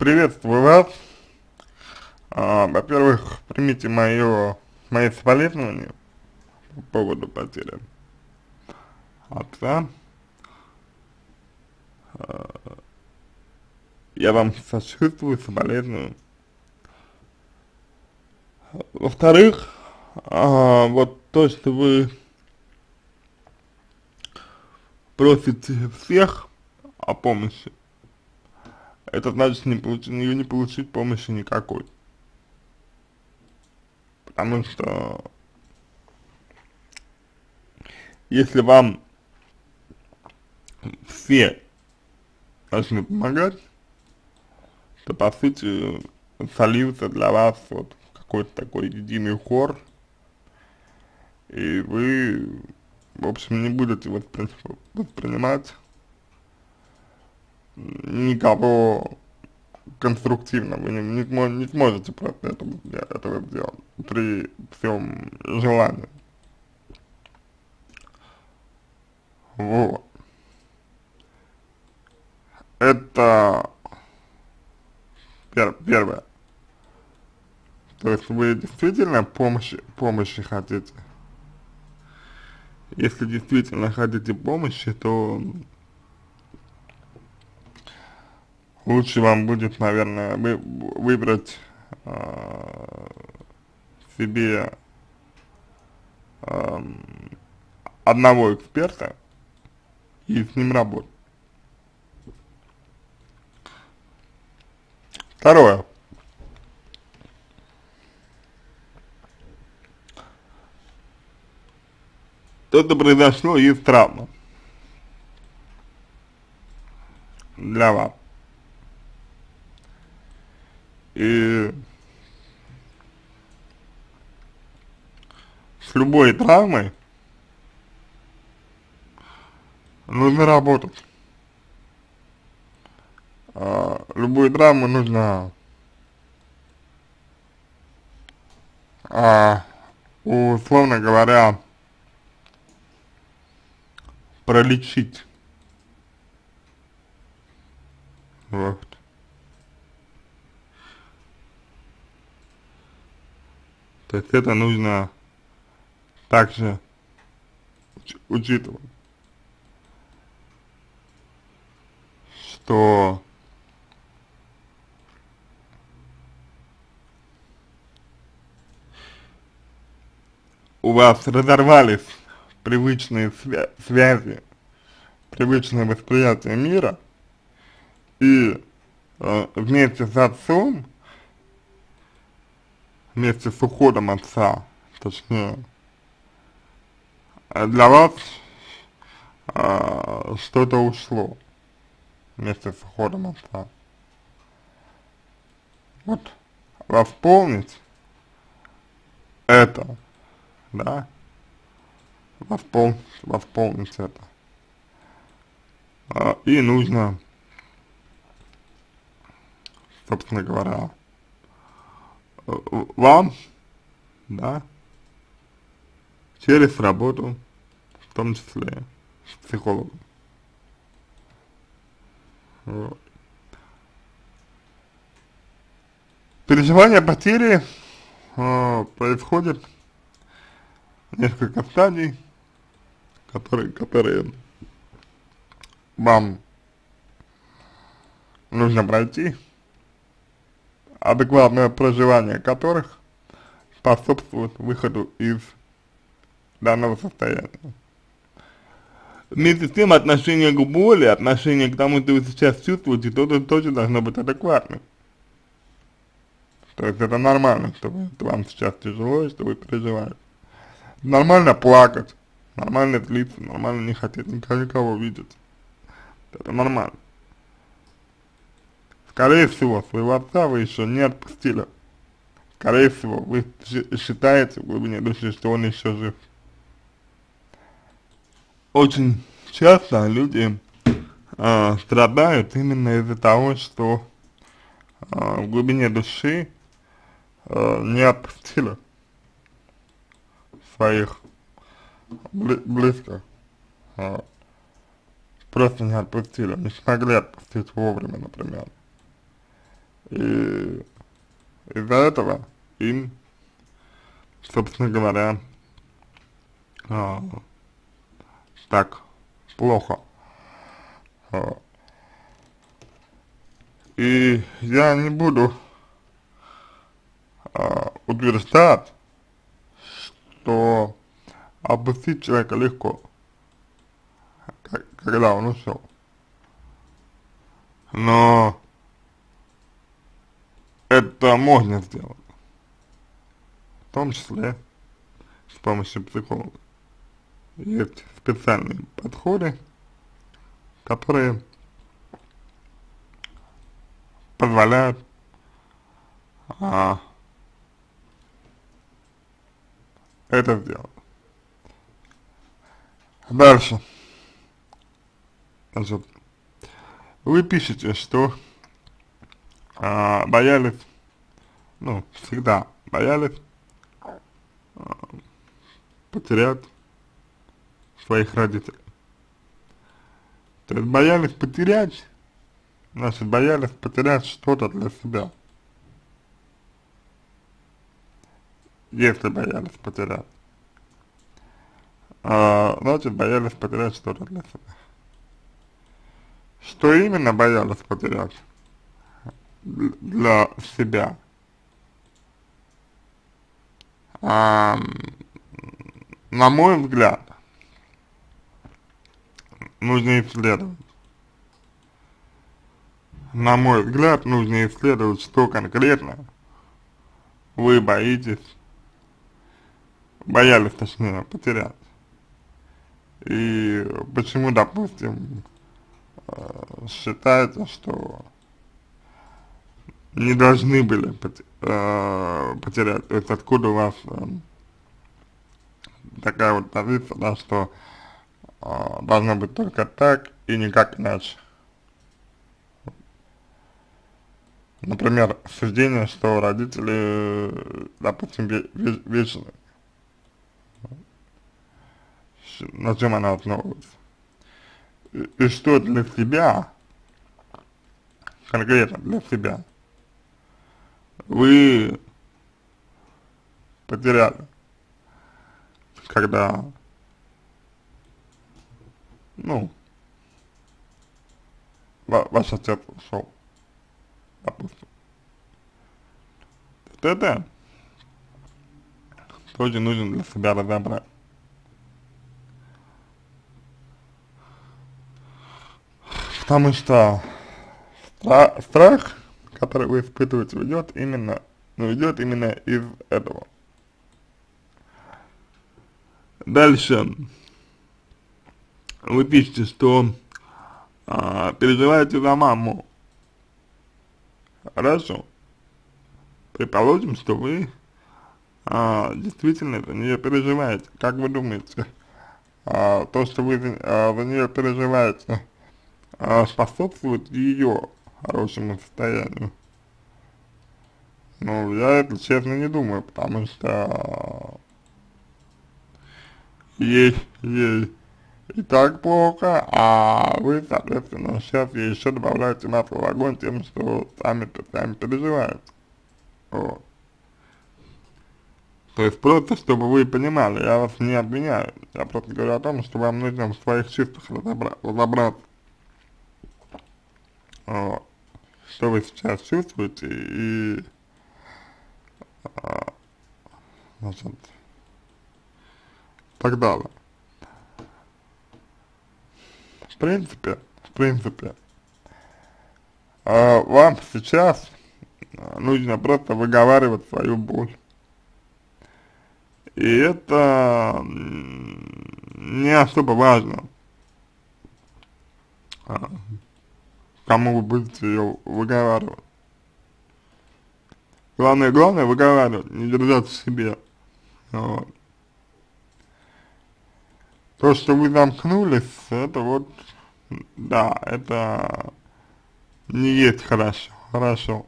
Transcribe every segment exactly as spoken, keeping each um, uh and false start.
Приветствую вас. А, во-первых, примите мое, мои соболезнования по поводу потери отца. Я вам сочувствую, соболезную. Во-вторых, а, вот то, что вы просите всех о помощи, это значит не, получ не, не получить помощи никакой. Потому что если вам все должны помогать, то по сути сольются для вас вот какой-то такой единый хор, и вы, в общем, не будете воспри воспринимать никого конструктивно, вы не, не, смо не сможете просто этого, этого сделать при всем желании. Вот. Это пер первое. То есть вы действительно помощи, помощи хотите. Если действительно хотите помощи, то лучше вам будет, наверное, вы, выбрать э, себе э, одного эксперта и с ним работать. Второе. То, что произошло, есть травма для вас. И с любой травмой нужно работать. А, любую травму нужно а, условно говоря пролечить. Вот. То есть это нужно также уч учитывать, что у вас разорвались привычные свя связи, привычное восприятие мира, и э, вместе с отцом, вместе с уходом отца, точнее, э, для вас э, что-то ушло вместе с уходом отца. Вот, восполнить это, да, восполнить, восполнить это. Э, и нужно, собственно говоря, вам, да, через работу, в том числе с психологом. Вот. Переживание потери э, происходит несколько стадий, которые, которые вам нужно пройти, адекватное проживание которых способствует выходу из данного состояния. Вместе с тем, отношение к боли, отношение к тому, что вы сейчас чувствуете, тоже, тоже должно быть адекватным. То есть это нормально, что, вы, что вам сейчас тяжело, что вы переживаете. Нормально плакать, нормально злиться, нормально не хотеть никого, никого видеть. Это нормально. Скорее всего, своего отца вы еще не отпустили. Скорее всего, вы считаете в глубине души, что он еще жив. Очень часто люди э, страдают именно из-за того, что э, в глубине души э, не отпустили своих бли близких. Э, просто не отпустили, не смогли отпустить вовремя, например. И из-за этого им, собственно говоря, а, так плохо. А, и я не буду а, утверждать, что отпустить человека легко, как, когда он ушел. Но это можно сделать, в том числе с помощью психолога. Есть специальные подходы, которые позволяют а, это сделать. Дальше. Значит, вы пишете, что а, боялись, ну, всегда боялись а, потерять своих родителей. То есть боялись потерять, значит, боялись потерять что-то для себя. Если боялись потерять, а, значит, боялись потерять что-то для себя. Что именно боялись потерять для себя? А, на мой взгляд, нужно исследовать. На мой взгляд, нужно исследовать, что конкретно вы боитесь, боялись, точнее, потерять. И почему, допустим, э, считаете, что не должны были поте э, потерять, то есть откуда у вас э, такая вот позиция, да, что э, должно быть только так и никак иначе. Например, суждение, что родители, допустим, вечны. На чем она основывается? И, и что для себя, конкретно для себя, вы потеряли, когда, ну, ва ваш отец ушел, допустим. Вот это тоже нужно для себя разобрать. Потому что стра страх, который вы испытываете, идет именно, ну, идет именно из этого. Дальше вы пишете, что а, переживаете за маму. Хорошо. Предположим, что вы а, действительно за нее переживаете. Как вы думаете, а, то, что вы за, а, за нее переживаете, а, способствует ее хорошему состоянию? Ну, я это честно не думаю, потому что ей, ей и так плохо, а вы, соответственно, сейчас ей еще добавляете масло в огонь тем, что сами, сами переживаете. Вот. То есть просто, чтобы вы понимали, я вас не обвиняю, я просто говорю о том, что вам нужно в своих чувствах разобра разобраться. Вот. Что вы сейчас чувствуете и, а, значит, так далее. В принципе, в принципе, а, вам сейчас нужно просто выговаривать свою боль. И это не особо важно, а, кому вы будете ее выговаривать. Главное, главное выговаривать, не держать в себе. Вот. То, что вы замкнулись, это вот, да, это не есть хорошо, хорошо.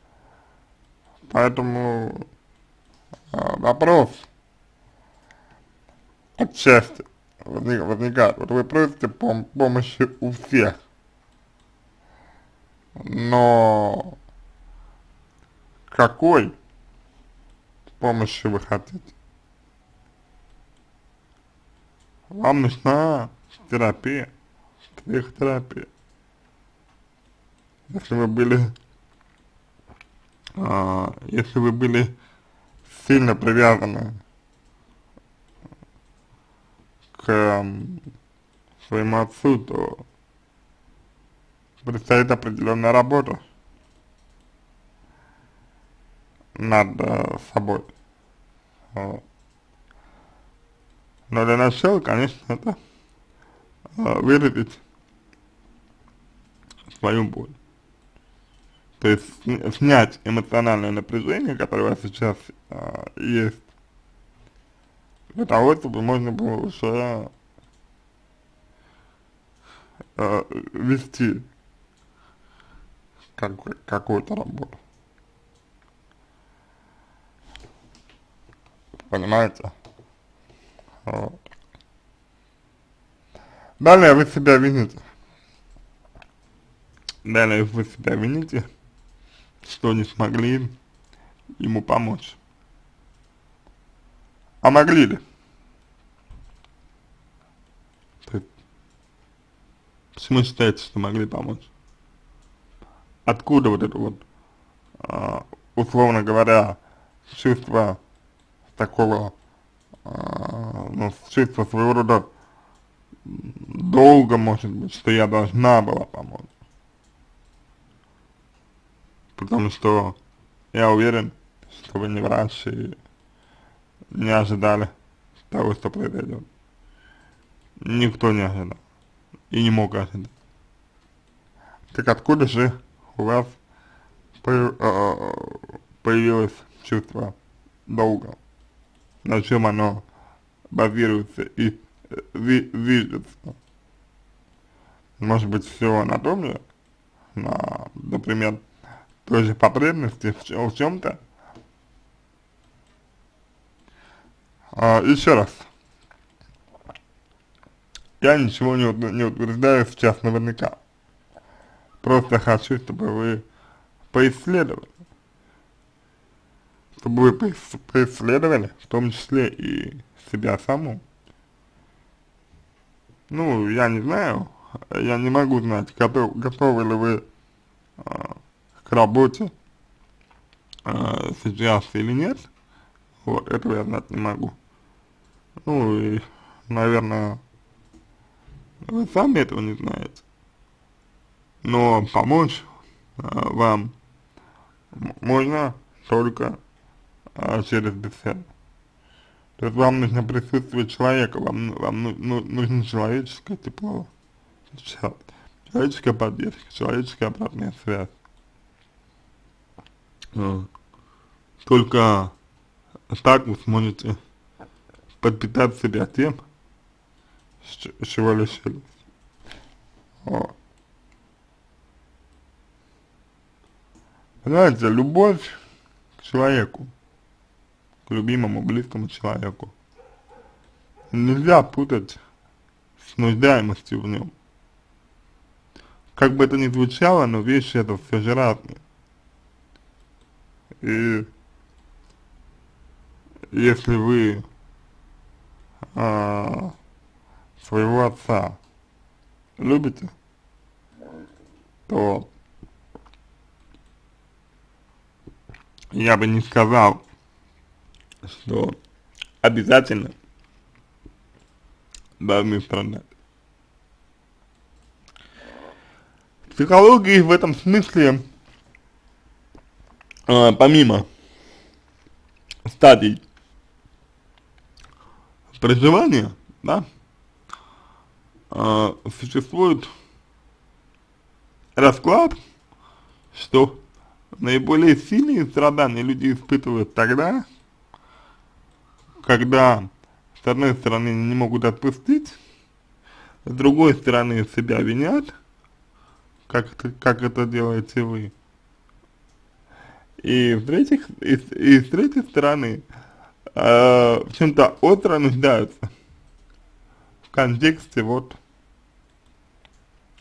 Поэтому э, вопрос отчасти возник, возникает. Вот вы просите пом помощи у всех, но какой помощи вы хотите. Вам нужна терапия, психотерапия. Если вы были, а, если вы были сильно привязаны к м, своему отцу, то предстоит определенная работа над э, собой. Вот. Но для начала, конечно, это э, выразить свою боль. То есть сня- снять эмоциональное напряжение, которое у вас сейчас э, есть, для того, чтобы можно было уже э, вести как, какую-то работу. Понимаете? Вот. Далее вы себя вините. Далее вы себя вините, что не смогли ему помочь. А могли ли? То есть, почему считаете, что могли помочь? Откуда вот это вот, а, условно говоря, чувство такого, а, ну, чувство своего рода долга, может быть, что я должна была помочь? Потому что я уверен, что вы не врач и не ожидали того, что произойдет. Никто не ожидал и не мог ожидать. Так откуда же у вас по- э, появилось чувство долга? На чем оно базируется и э, ви- движется? Может быть, все на том же, на, например, той же потребности в, чё- в чем-то? А, еще раз, я ничего не, ут- не утверждаю сейчас наверняка. Просто хочу, чтобы вы поисследовали, чтобы вы поис- поисследовали, в том числе и себя саму. Ну, я не знаю, я не могу знать, готов, готовы ли вы а, к работе а, сейчас или нет. Вот, этого я знать не могу. Ну и, наверное, вы сами этого не знаете. Но помочь а, вам м- можно только а, через беседу. То есть вам нужно присутствие человека, вам, вам ну, ну, нужно человеческое тепло, чел- человеческая поддержка, человеческая обратная связь. Вот. Только так вы сможете подпитать себя тем, с ч- с чего лишились. Вот. Понимаете, любовь к человеку, к любимому, близкому человеку нельзя путать с нуждаемостью в нем. Как бы это ни звучало, но вещи это все же разные. И если вы а, своего отца любите, то я бы не сказал, что обязательно должны страдать. В психологии в этом смысле, а, помимо стадий проживания, да, а, существует расклад, что наиболее сильные страдания люди испытывают тогда, когда с одной стороны не могут отпустить, с другой стороны себя винят, как это, как это делаете вы, и в третьих, и, с- и с третьей стороны э, в чем-то остро нуждаются в контексте вот,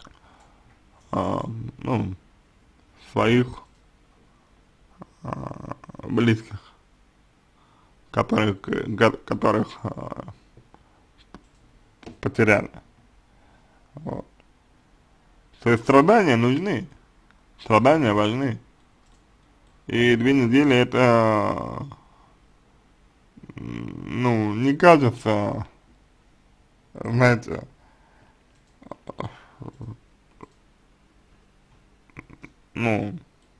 э, ну, своих близких, которых, которых э, потеряли. Вот. То есть страдания нужны, страдания важны. И две недели это, ну, не кажется, знаете, ну,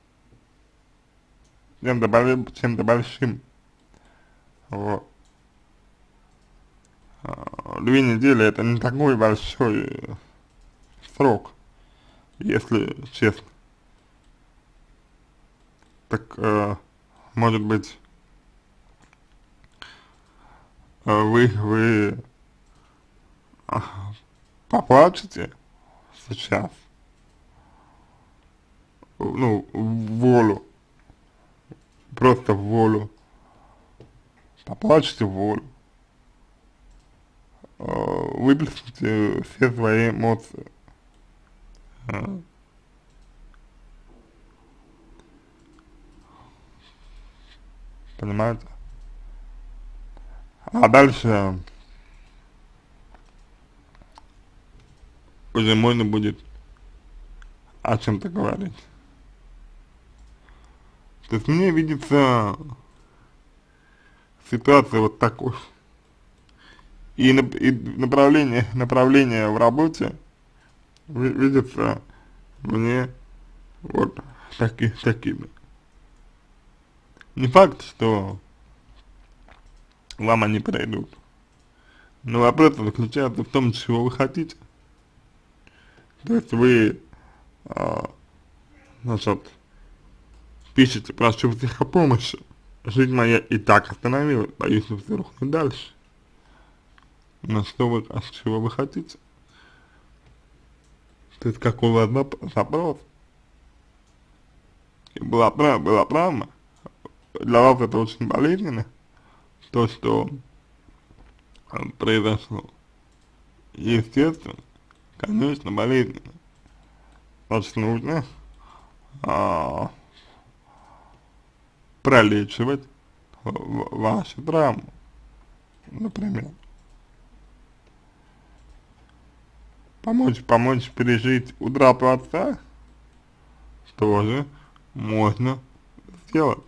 чем-то чем-то большим. Вот. А, Две недели это не такой большой срок, если честно. Так, э, может быть, э, вы, вы а, поплачете сейчас, ну, в волю, просто в волю, поплачете в волю, э, выплесните все свои эмоции. э, Понимаете? А дальше уже можно будет о чем-то говорить. То есть мне видится ситуация вот такой. И, нап и направление, направление в работе ви видится мне вот таки, такими. Не факт, что вам они подойдут. Но вопрос заключается в том, чего вы хотите. То есть вы, а, значит, пишите, прошу всех о помощи. Жизнь моя и так остановилась, боюсь, что все рухнет дальше. Но что вы, а чего вы хотите? То есть какой у вас запрос? И была, была правда, для вас это очень болезненно, то, что произошло. Естественно, конечно, болезненно. Значит, нужно а, пролечивать вашу травму, например. Помочь, помочь пережить утрату отца тоже можно сделать.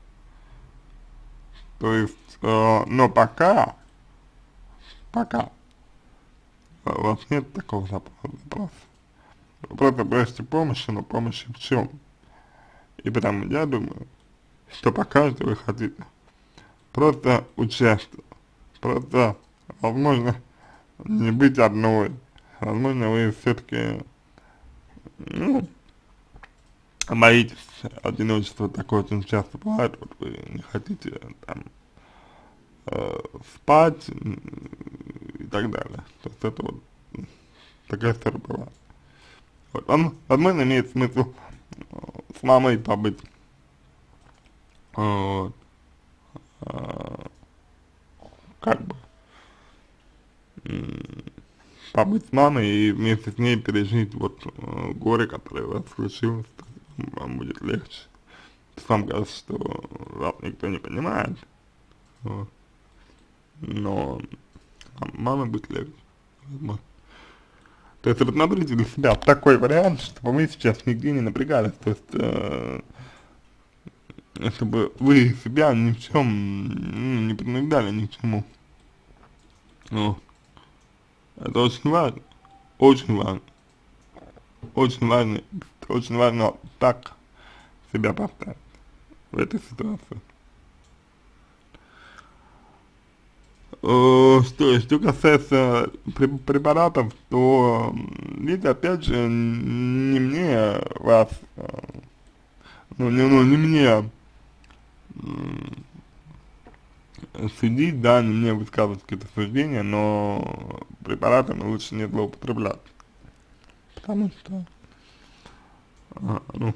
То есть, э, но пока, пока у вас нет такого запроса. Вы просто просите помощи, но помощи в чем? И потому я думаю, что пока что вы хотите просто участвовать, просто, возможно, не быть одной, возможно, вы все-таки, ну, боитесь одиночества, такое очень часто бывает, вот вы не хотите там э, спать и так далее. То есть это вот такая история бывает. Вот, он, возможно, имеет смысл э, с мамой побыть. Вот. Э, как бы побыть с мамой и вместе с ней пережить вот э, горе, которое у вас случилось, вам будет легче. Вам кажется, что вас никто не понимает, вот. Но маме будет легче, возможно. То есть рассмотрите для себя такой вариант, чтобы вы сейчас нигде не напрягались, то есть, э, чтобы вы себя ни в чем ну, не принуждали ни к чему. Вот. Это очень важно, очень важно, очень важно, очень важно так себя поставить в этой ситуации. Э, Что, что касается препаратов, то, видите, опять же, не мне вас, э, ну, не, ну, не мне судить, да, не мне высказывать какие-то суждения, но препаратами лучше не злоупотреблять, потому что, а, ну,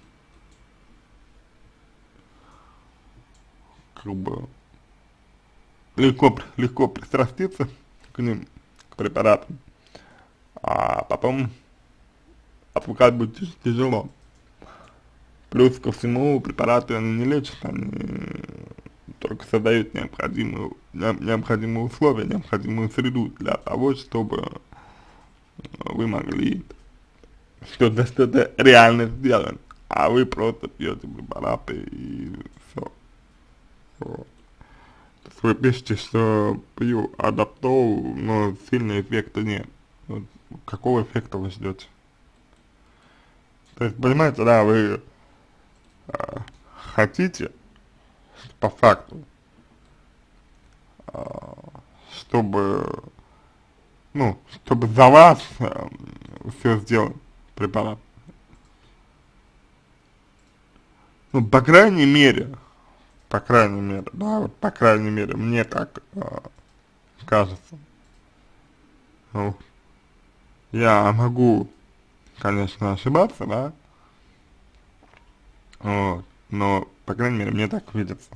как бы, легко, легко пристраститься к ним, к препаратам, а потом отвыкать будет тяжело. Плюс ко всему препараты они не лечат, они только создают необходимую, необходимые условия, необходимую среду для того, чтобы вы могли что-то что-то реально сделать, а вы просто пьете препараты и все. Вот. То есть вы пишете, что пью адаптол, но сильного эффекта нет. Вот. Какого эффекта вы ждете? То есть, понимаете, да, вы э, хотите, по факту, э, чтобы, ну, чтобы за вас э, все сделал препарат. Ну, по крайней мере, по крайней мере, да, вот по крайней мере, мне так э, кажется. Ну, я могу, конечно, ошибаться, да, вот, но, по крайней мере, мне так видится.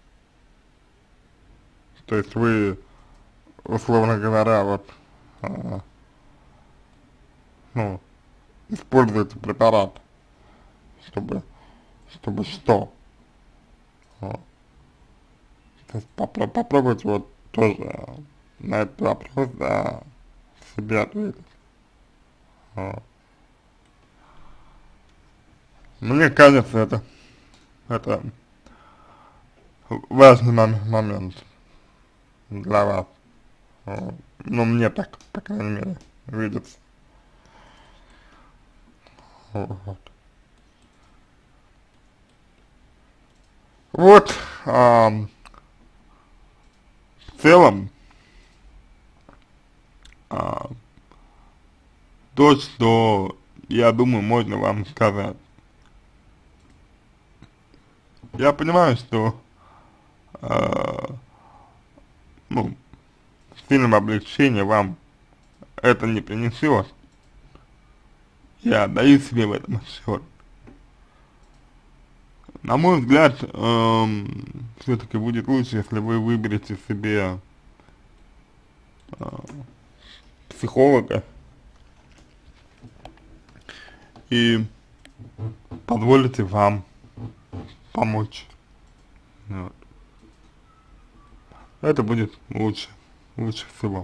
То есть вы, условно говоря, вот, э, ну, используете препарат, чтобы, чтобы что? Вот. То есть попро попробуйте вот тоже на этот вопрос, да, себе ответить. Вот. Мне кажется, это, это важный мом момент для вас. Вот. Ну, мне так, по крайней мере, видится. Вот. Вот, а, в целом, а, то, что, я думаю, можно вам сказать. Я понимаю, что, э, ну, сильного облегчения вам это не принесет. Я даю себе в этом отчет. На мой взгляд, эм, все-таки будет лучше, если вы выберете себе э, психолога и позволите вам помочь. Вот. Это будет лучше, лучше всего.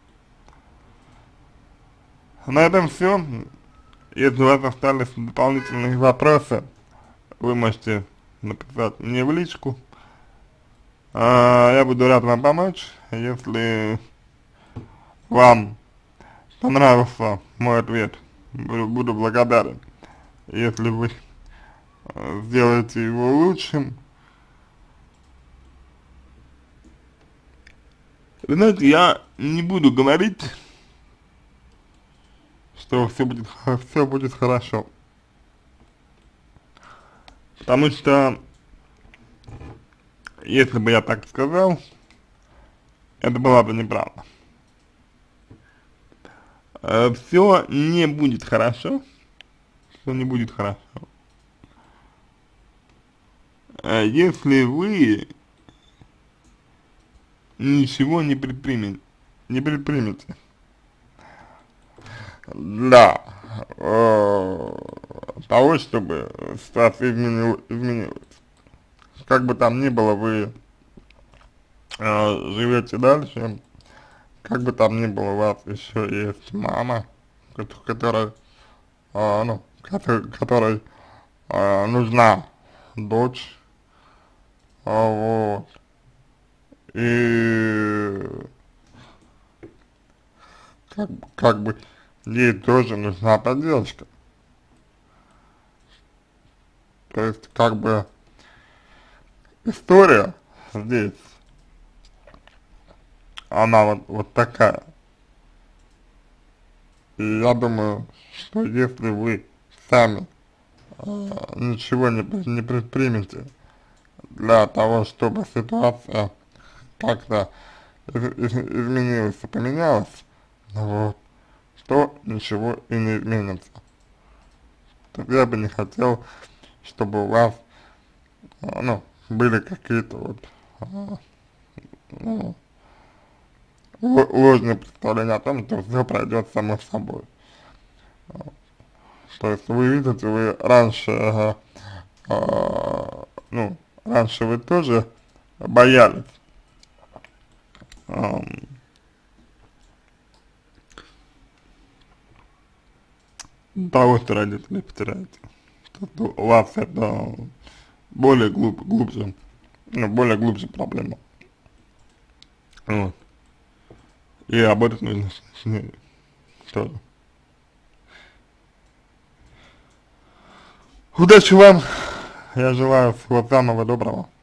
На этом все. Если у вас остались дополнительные вопросы, вы можете написать мне в личку. А, я буду рад вам помочь. Если вам понравился мой ответ, буду, буду благодарен, если вы э, сделаете его лучшим. Вы знаете, я не буду говорить, что все будет, все будет хорошо. Потому что, если бы я так сказал, это была бы неправда. Э, все не будет хорошо, все не будет хорошо. Э, если вы ничего не предпримете, не предпримете. Да, э, того, чтобы ситуация изменил, изменилась. Как бы там ни было, вы э, живете дальше, как бы там ни было, у вас еще есть мама, которая, э, ну, которой, которой э, нужна дочь, э, вот, и как, как бы ей тоже нужна поддержка. То есть, как бы, история здесь, она вот, вот такая. И я думаю, что если вы сами э, ничего не, не предпримете для того, чтобы ситуация как-то из, из, изменилась и поменялась, ну вот, то ничего и не изменится. Так я бы не хотел, чтобы у вас, э, ну, были какие-то вот, э, ну, ложные представления о том, что все пройдет само собой. То есть вы видите, вы раньше э, а, ну, раньше вы тоже боялись ам, того, что родители потеряете. Что у вас это более глуб, глубже, ну, более глубже проблема. Вот. И об этом нужно с, с ней тоже. Удачи вам, я желаю всего самого доброго.